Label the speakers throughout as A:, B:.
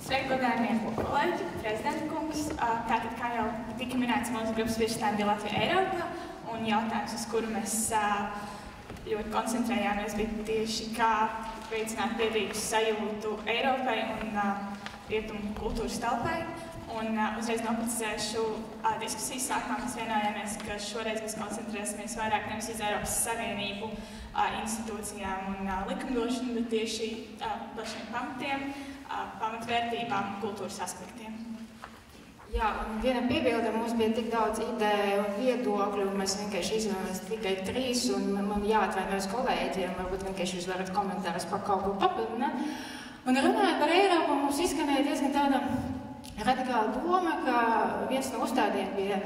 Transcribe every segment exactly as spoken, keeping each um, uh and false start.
A: Sveiki, godājumie kolēģi, prezidenta kungs. Tātad, kā jau tika minēts, mūsu grupas virsnēm bija Latvija Eiropā, un jautājums, uz kuru mēs ļoti koncentrējāmies, bija tieši kā veicināt piederības sajūtu Eiropai un rietumu kultūras telpai. Un uzreiz noprecizēšu diskusijas sākumā mēs vienojāmies, ka šoreiz mēs koncentrēsimies vairāk nevis uz Eiropas Savienību institūcijām un likumdošanu, bet tieši par šiem pamatiem, pamatvērtībām un kultūras aspektiem.
B: Jā, un viena piebilde, mums bija tik daudz ideju un viedokļu, un mēs vienkārši izvēlamies tikai trīs, un man jāatvainojas kolēģiem, varbūt vienkārši jūs varat komentārus par kaut ko papildināt. Un runājot par Eiropu, mums izskanēja diezgan tāda radikāla doma, ka viens no uzstādījumiem bija,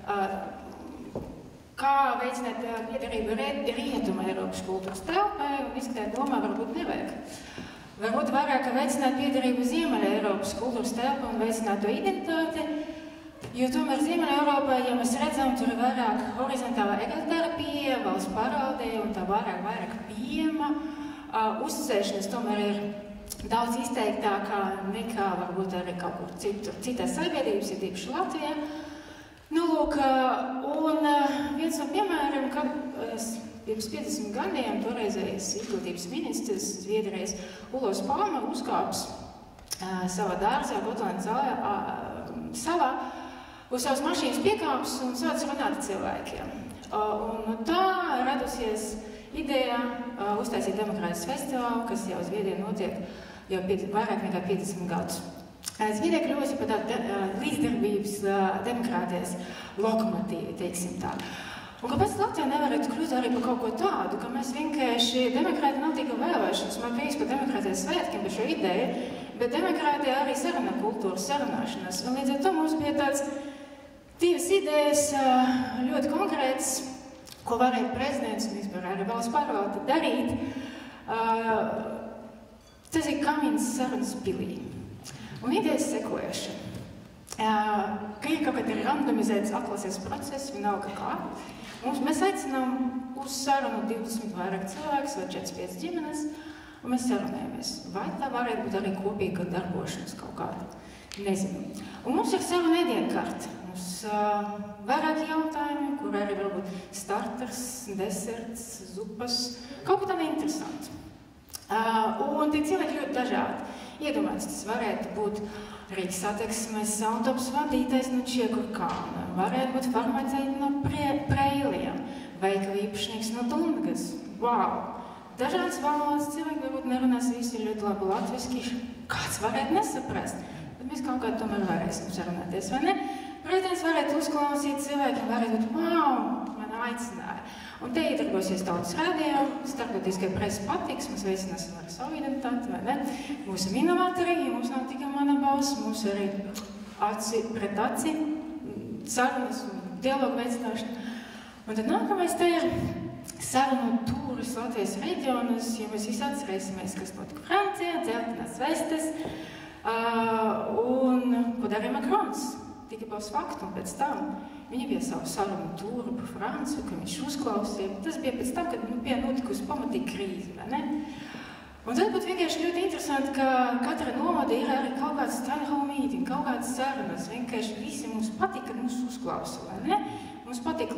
B: uh, kā veicināt piederību Rietuma Eiropas kultūras telpai, un izskatīt domā varbūt nevajag. Varbūt vairāk veicināt piederību Ziemeļa Eiropas kultūras telpai un veicināt to identitāti, jo tomēr Ziemeļa Eiropā, ja mēs redzam, tur ir vairāk horizontāla egalitāra pieeja, valsts pārvaldē, un tā vairāk, vairāk pieejama, uh, uzticēšanas tomēr ir daudz izteiktākā nekā varbūt arī kaut kur citur, citās sabiedrības, ir tīpaši Latvijā. Nu, lūk, un viens no piemēriem, ka pirms piecdesmit gadiem toreizējais izglītības ministrs Zviedrijas Ulos Palma uzkāps uh, savā dārzā, Gotlandes uh, salā, uz savas mašīnas piekāps un sāc runāt ar cilvēkiem. Uh, un tā radusies ideja uh, uztaisīt demokrātijas festivālu, kas jau Zviedrijā notiek jau vairāk nekā piecdesmit gadus. Zviedrija kļuvusi par tādu uh, līdzdarbības uh, demokrātijas lokomotīvi, teiksim tā. Un kāpēc Latvijā nevarētu kļūt arī par kaut ko tādu, ka mēs vienkārši demokrāti nav tikai vēlēšanas, man prieks par demokrātijas svētkiem par šo ideju, bet demokrātija arī saruna kultūra, sarunāšanas. Un līdz ar to mums bija tāds divas idejas, uh, ļoti konkrētas, ko varēja prezidents un vispār arī valsts pārvalde darīt. Uh, tas ir Kamienas sarunas pilī. Un idejas sekojoša. Uh, ka ir kaut kādi randomizētas atlases procesi, vienalga kā. Mums mēs aicinām uz sarunu divdesmit vairāk cilvēkus vai četrdesmit piecas ģimenes, un mēs sarunājamies. Vai tā varētu būt arī kopīga darbošanas kaut kāda? Nezinu. Un mums ir saruna ēdienkarte. Mums uh, vairāk jautājumi, kur arī varbūt starters, deserts, zupas, kaut kā tāda interesanti. Uh, un tie cilvēki ļoti dažādi. Iedomājieties, tas varētu būt Rīgas satiksmes autobus vadītājs no Čiekurkalna, varētu būt farmaceiti no Preiliem, veikala īpašnieks no Dungas. Wow! Dažādas valodas cilvēki varbūt nerunās visi ļoti labi latviski, kāds varētu nesaprast, bet mēs kaut kā tomēr varēsim sarunāties, vai ne? Prezidents varētu uzklausīt cilvēkiem, varētu būt, wow, man aicināja. Un te iedarbosies tautas radio, starptautiskai preses patiks, mēs veicināsim ar savu identitāti, vai ne? Mūsu inovatori, mums nav tikai mana balss, mums arī aci pret aci, sarunas un dialogu veicināšana. Un tad nākamais te ir sarunu tūris Latvijas reģionas, jo mēs visi atcerēsimies, kas notika Francijā, dzeltenās vestes, uh, un ko darīja Makrons. Tikai būs faktu, un pēc tam viņi bija savu sarunu tūru pa Franciju, ka viņš uzklausīja. Tas bija pēc tam, kad nu, bija notikusi pamatīgi krīze, vai ne? Un tad būtu vienkārši ļoti interesanti, ka katra novada ir arī kaut kāds town hall meeting, kaut kādas sarunas. Vienkārši visi mums patīk, kad mūs uzklausa, vai ne? Mums patīk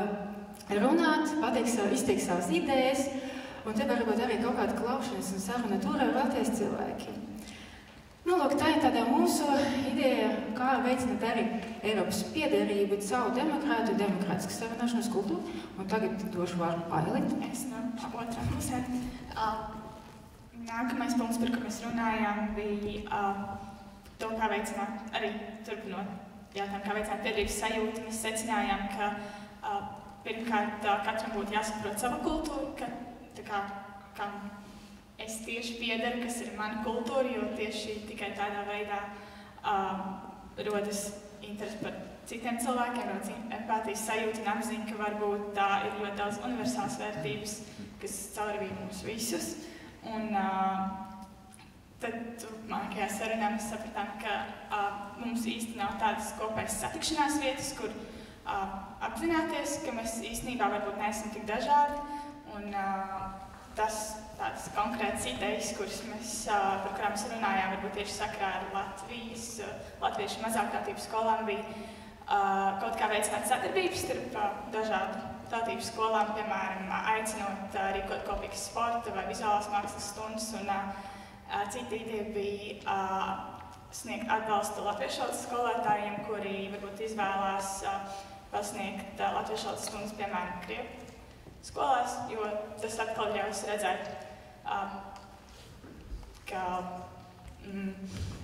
B: runāt, patīk savu, izteikt savas idejas, un te varbūt arī kaut kāda klaušanas un saruna tūra ar Latvijas cilvēkiem. Nu, lūk, tā ir tāda mūsu ideja, kā veicināt arī Eiropas piederību caur demokrātu, demokrātiskas sarunāšanas kultūru. Un tagad došu vārdu Ailit.
A: Mēs no otrā pusē. Uh, nākamais punkts, par ko mēs runājām, bija uh, to, kā veicināt, arī turpinot jautājumu, kā veicināt piederības sajūtu. Mēs secinājām, ka uh, pirmkārt uh, katram būtu jāsaprot sava kultūra, ka tā kā, kam es tieši piederu, kas ir mana kultūra, jo tieši tikai tādā veidā um, rodas interesi par citiem cilvēkiem, rodas empātijas sajūta un apziņa, ka varbūt tā ir ļoti daudz universālas vērtības, kas caurvīja mūs visus. Un uh, tad turpmākajā sarunā mēs sapratām, ka uh, mums īsti nav tādas kopējas satikšanās vietas, kur uh, apzināties, ka mēs īstenībā varbūt neesam tik dažādi. Un, uh, tas tādas konkrētas idejas, kuras mēs, uh, par kurām mēs runājām, varbūt tieši sakrā ar Latvijas, uh, latviešu mazāktātību skolām, bija uh, kaut kā veicināt sadarbības starp uh, dažādu tautību skolām, piemēram, aicinot uh, rīkot kopīgas sporta vai vizuālās mākslas stundas, un uh, cita ideja bija uh, sniegt atbalstu latviešu valodas skolotājiem, kuri varbūt izvēlās uh, pasniegt uh, latviešu valodas stundas, piemēram, Krievu skolās, jo tas atkal ļaus redzēt, uh, ka mm,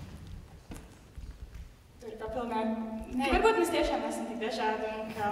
A: tur ir papildināt, ka varbūt mēs tiešām esam tik dažādi un ka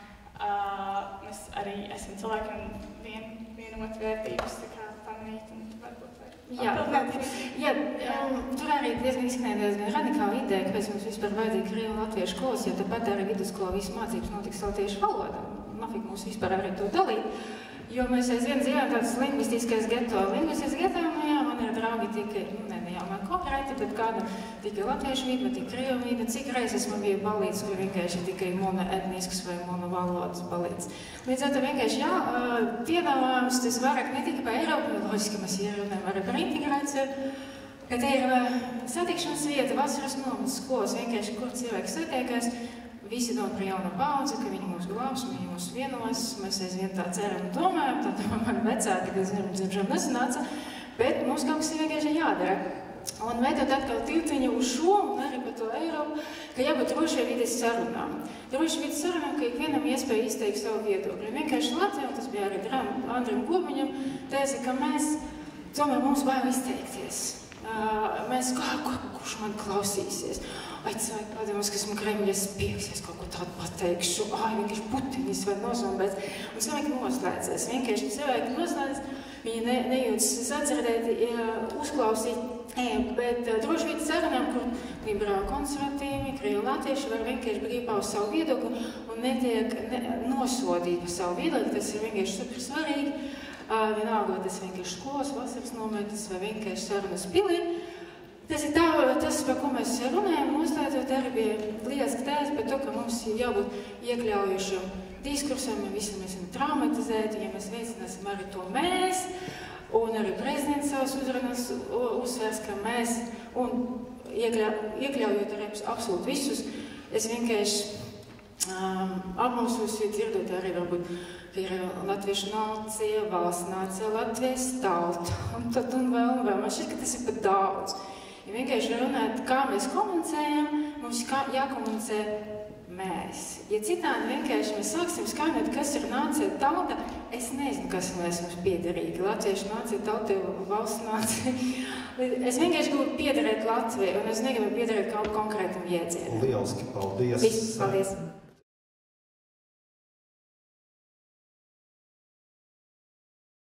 A: uh, mēs arī esam cilvēki un vien, vienot vērtības tā kā pamanīt un varbūt var
B: Jā, jā, um, tur arī diezgan izskanēja diezgan radikāla ideja, kāpēc mums vispār vajadzīga krievu un latviešu skolas, jo tāpat arī vidusskolā visas mācības notiks latviešu valodā. Nafik mums vispār arī to dalīt, jo mēs aizvien dzīvojam tāds lingvistiskais geto. Lingvistiskais geto, nu jā, man ir draugi tikai, nu ne, ne jau man kopēti, bet kāda tikai latviešu vīda, bet tikai krievu vīda. Cik reizes man bija balīts, kur vienkārši tikai monoetnisks vai monovalodas balīts. Līdz ar to vienkārši, jā, piedāvājums tas vairāk ne tikai par Eiropu, jo loģiski mēs ierunājam arī par integrāciju, ka te ir satikšanas vieta, vasaras nomas skolas, vienkārši, kur cilvēki satiekās, visi dod par jaunu paudzi, ka viņi mūs glābs, viņi mūs vienos, mēs aizvien tā ceram un domājam, tā domā mani vecāki, ka zinām, dzimšām nesanāca, bet mums kaut kas ir vienkārši jādara. Un veidot atkal tiltiņu uz šo un arī par to Eiropu, ka jābūt drošai vides sarunām. Drošai vides sarunām, ka ikvienam iespēja izteikt savu viedokli. Vienkārši Latvijā, un tas bija arī Andrim Gobiņam, teica, ka mēs, tomēr mums bail izteikties. Uh, mēs, kā, kā, kurš man klausīsies? Ai, cilvēki padomās, ka esmu Kremļa spiegs, es kaut ko tādu pateikšu, ai, vienkārši Putinis vai nozombēts. Un cilvēki noslēdzas, vienkārši cilvēki noslēdzas, viņi ne, nejūtas sadzirdēti, ja, uzklausīt, e, bet uh, droši vien sarunām, kur liberāli konservatīvi, krievi latvieši var vienkārši brīvā uz savu viedokli un netiek ne, nosodīti par savu viedokli, tas ir vienkārši super svarīgi. Uh, vienalga, vai tas vienkārši skolas, vasaras nometnes vai vienkārši sarunas pilī. Tas ir tā, tas, par ko mēs runājam, noslēdzot arī bija lieliski tēzes par to, ka mums ir jābūt iekļaujušam diskursam, ja visi mēs esam traumatizēti, ja mēs veicināsim arī to mēs, un arī prezidents savas uzrunas uzsvērs, ka mēs, un iekļau, iekļaujot arī absolūti visus, es vienkārši um, apmausos, ja dzirdot arī varbūt, ir latviešu nācija, valsts nācija, Latvijas tauta, un tad un vēl, un vēl. Man šķiet, ka tas ir pat daudz. Ja vienkārši runāt, kā mēs komunicējam, mums kā jākomunicē mēs. Ja citādi vienkārši mēs sāksim skaidrot, kas ir nācija, tauta, es nezinu, kas mēs mums piederīgi. Latviešu nācija, tauta, valsts nācija. Es vienkārši gribu piederēt Latvijai, un es negribu piederēt kaut konkrētam jēdzienam.
C: Lieliski, paldies!
B: Viss, paldies!